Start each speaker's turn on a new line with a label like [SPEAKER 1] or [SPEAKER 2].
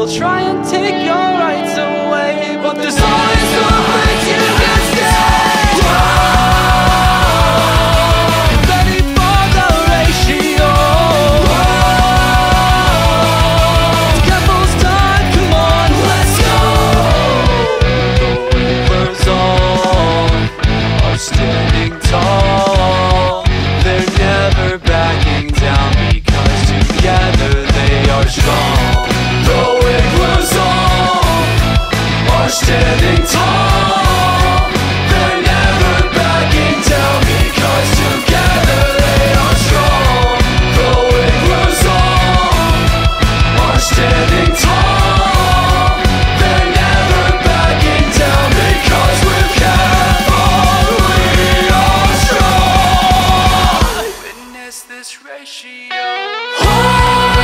[SPEAKER 1] they'll try and take your rights away, but there's always a place you can stay. Ready for the ratio. Keffals time, come on, let's go. The Weavers all are standing tall. They're never backing down because together they are strong. The Weavers all are standing tall. They're never backing down because together they are strong. The Weavers all are standing tall. They're never backing down because with Keffals we are strong. Witness this ratio.